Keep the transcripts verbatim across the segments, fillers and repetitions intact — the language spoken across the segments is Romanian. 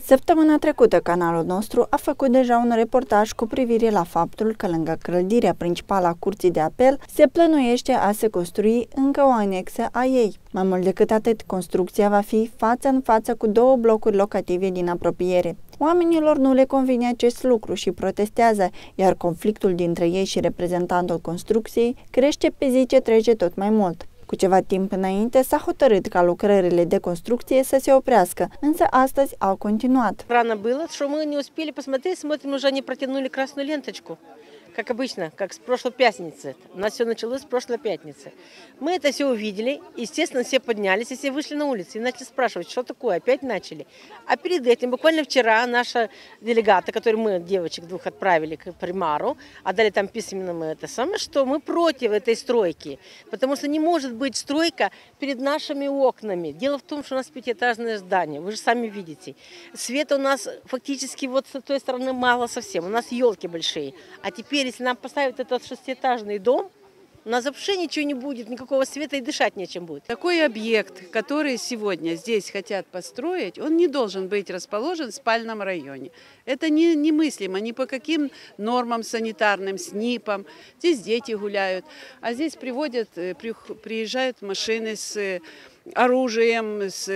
Săptămâna trecută, canalul nostru a făcut deja un reportaj cu privire la faptul că lângă clădirea principală a Curții de Apel se plănuiește a se construi încă o anexă a ei. Mai mult decât atât, construcția va fi față în față cu două blocuri locative din apropiere. Oamenilor nu le convine acest lucru și protestează, iar conflictul dintre ei și reprezentantul construcției crește pe zi ce trece tot mai mult. Cu ceva timp înainte s-a hotărât ca lucrările de construcție să se oprească, însă astăzi au continuat. Rano было, что мы не успели посмотреть, смотрим, уже они протянули красную ленточку. Как обычно, как с прошлой пятницы. У нас все началось с прошлой пятницы. Мы это все увидели, естественно, все поднялись и все вышли на улицу и начали спрашивать, что такое, опять начали. А перед этим, буквально вчера, наша делегата, которую мы, девочек двух, отправили к примару, отдали там письменно мы это самое, что мы против этой стройки, потому что не может быть стройка перед нашими окнами. Дело в том, что у нас пятиэтажное здание, вы же сами видите. Света у нас фактически вот с той стороны мало совсем, у нас елки большие, а теперь если нам поставят этот шестиэтажный дом, у нас вообще ничего не будет, никакого света и дышать нечем будет. Такой объект, который сегодня здесь хотят построить, он не должен быть расположен в спальном районе. Это не, немыслимо ни по каким нормам санитарным, СНИПам. Здесь дети гуляют, а здесь приводят, приезжают машины с оружием, с,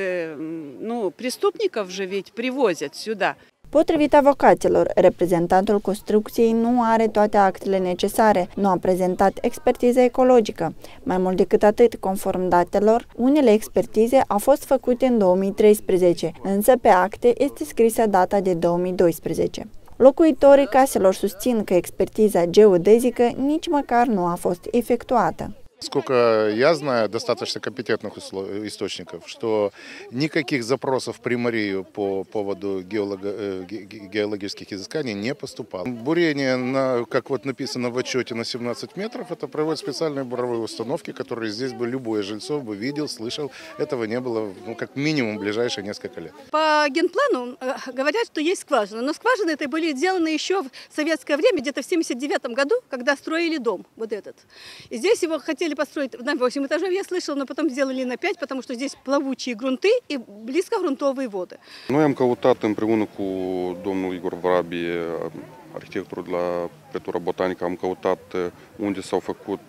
ну, преступников же ведь привозят сюда. Potrivit avocaților, reprezentantul construcției nu are toate actele necesare, nu a prezentat expertiză ecologică. Mai mult decât atât, conform datelor, unele expertize au fost făcute în două mii treisprezece, însă pe acte este scrisă data de două mii doisprezece. Locuitorii caselor susțin că expertiza geodezică nici măcar nu a fost efectuată. Сколько я знаю, достаточно компетентных источников, что никаких запросов в примарию по поводу геолого, геологических изысканий не поступало. Бурение, на, как вот написано в отчете, на семнадцать метров, это проводят специальные буровые установки, которые здесь бы любой жильцов бы видел, слышал. Этого не было, ну, как минимум, в ближайшие несколько лет. По генплану говорят, что есть скважины, но скважины это были сделаны еще в советское время, где-то в семьдесят девятом году, когда строили дом, вот этот. И здесь его хотели построить на восемь этажей, я слышала, но потом сделали на пять, потому что здесь плавучие грунты и близкогрунтовые воды. Noi am căutat împreună cu domnul Igor Vrabie, arhitectul de la Pretura Botanică, am căutat unde s-au făcut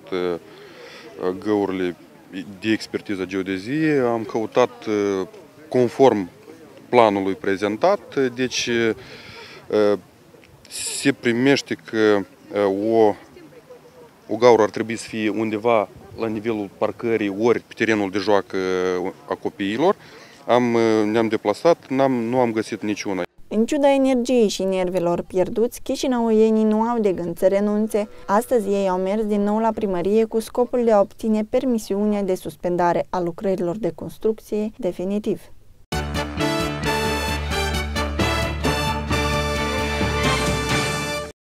găurile de expertiză geodezie, am căutat conform planului prezentat, deci se primește că o O gaură ar trebui să fie undeva la nivelul parcării ori pe terenul de joacă a copiilor. Am, ne-am deplasat, n-am, nu am găsit niciuna. În ciuda energiei și nervilor pierduți, chișinăuienii nu au de gând să renunțe. Astăzi ei au mers din nou la primărie cu scopul de a obține permisiunea de suspendare a lucrărilor de construcție definitiv.